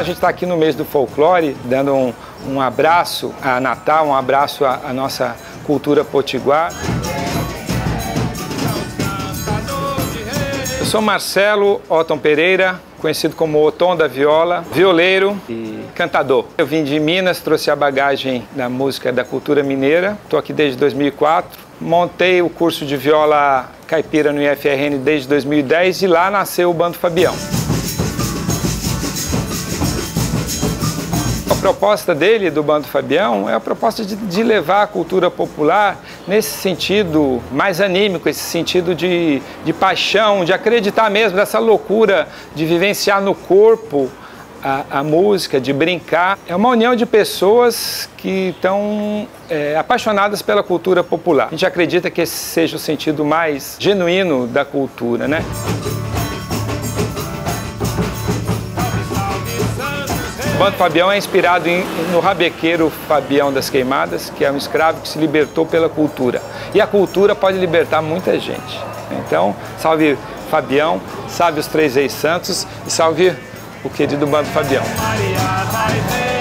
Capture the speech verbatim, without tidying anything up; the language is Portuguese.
a gente está aqui no mês do folclore, dando um, um abraço a Natal, um abraço à, à nossa cultura potiguar. Eu sou Marcelo Otton Pereira, conhecido como Otton da Viola, violeiro e cantador. Eu vim de Minas, trouxe a bagagem da música da cultura mineira. Estou aqui desde dois mil e quatro. Montei o curso de viola caipira no I F R N desde dois mil e dez e lá nasceu o Bando Fabião. A proposta dele, do Bando Fabião, é a proposta de, de levar a cultura popular nesse sentido mais anímico, esse sentido de, de paixão, de acreditar mesmo nessa loucura de vivenciar no corpo a, a música, de brincar. É uma união de pessoas que estão é, apaixonadas pela cultura popular. A gente acredita que esse seja o sentido mais genuíno da cultura, né? O Bando Fabião é inspirado em, no rabequeiro Fabião das Queimadas, que é um escravo que se libertou pela cultura. E a cultura pode libertar muita gente. Então, salve Fabião, salve os Três Reis Santos e salve o querido Bando Fabião.